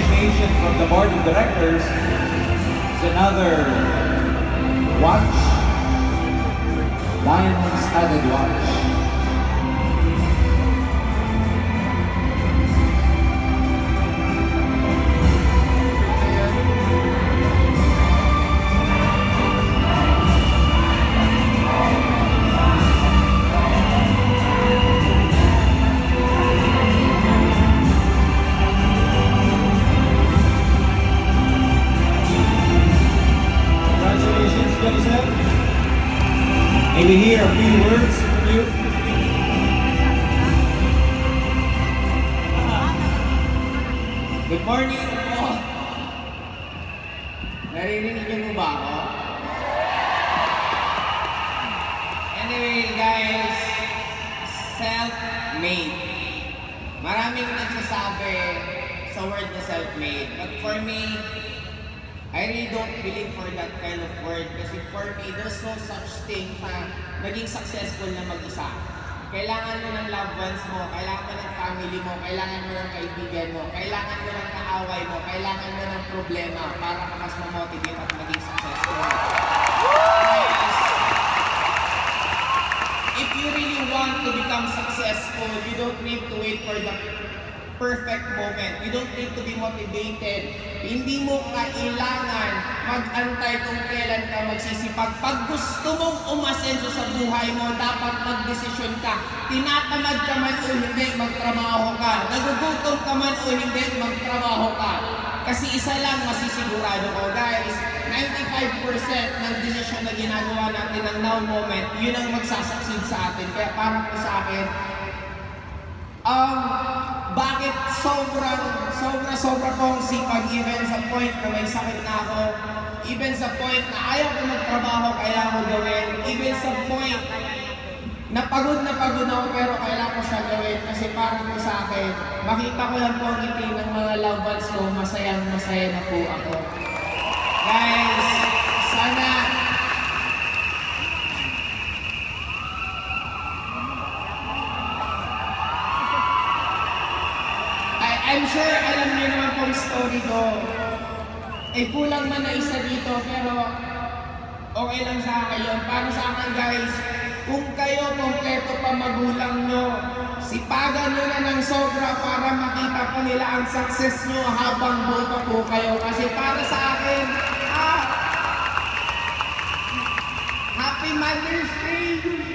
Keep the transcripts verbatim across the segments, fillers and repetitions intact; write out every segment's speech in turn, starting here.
appreciation from the board of directors is another watch, diamond studded watch. May we hear a few words from you? Good morning po. Naririnig niyo mo ba ako? Anyway guys, self-made. Maraming nagsasabi sa word na self-made. But for me, I really don't believe for that kind of word kasi for me, there's no such thing na maging successful na mag-isa. Kailangan mo ng loved ones mo, kailangan mo ng family mo, kailangan mo ng kaibigan mo, kailangan mo ng kaaway mo, kailangan mo ng problema para ka mas ma-motivate at maging successful. Guys, if you really want to become successful, you don't need to wait for the perfect moment. You don't need to be motivated. Hindi mo kailangan mag-antay kung kailan ka magsisipag. Pag gusto mong umasenso sa buhay mo, dapat mag-desisyon ka. Tinatamad ka man o hindi, magtrabaho ka. Nagugutom ka man o hindi, magtrabaho ka. Kasi isa lang masisigurado ko, guys, ninety-five percent ng desisyon na ginagawa natin ng now moment, yun ang magsasucceed sa atin. Kaya parang po sa akin, um, bakit sobrang, sobra, sobra kong sipag even sa point na may sakit na ako, even sa point na ayaw ko magtrabaho, kailangan ko gawin, even sa point na pagod na pagod ako pero kailangan ko siya gawin kasi para po sa akin, makita ko lang po ang ngiti ng mga loved ones ko, masayang masaya na po ako. Guys, sana I'm sure alam niyo naman pong story ko. Eh kulang man na isa dito pero okay lang sa akin yun. Para sa akin guys, kung kayo kompleto pa magulang nyo, sipagan nyo na ng sobra para makita pa nila ang success nyo habang buto po kayo. Kasi para sa akin, ah, Happy Mother's Day!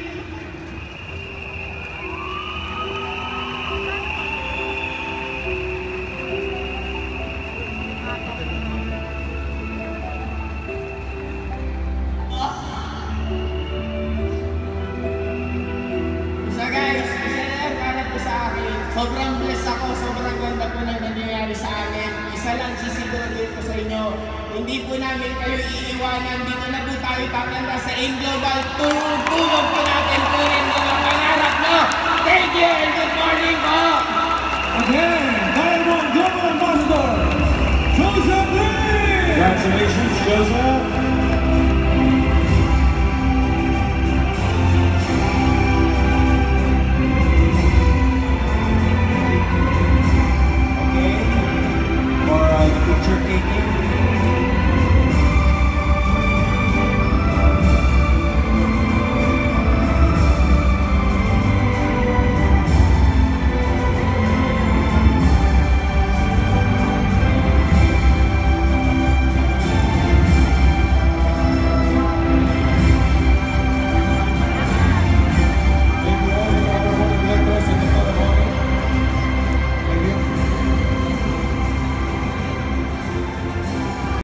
Sobrang blessed ako, sobrang ganda po na nangyayari sa akin. Isa lang sisiguraduhin ko sa inyo, hindi po namin kayo iiwanan, dito na po tayo tatanda sa Inglobal. Tulong po natin po rin mga pangarap nyo. Thank you and good morning po! Again, Diamond Global Ambassador, Joseph Lee! Congratulations, Joseph! Picture taking.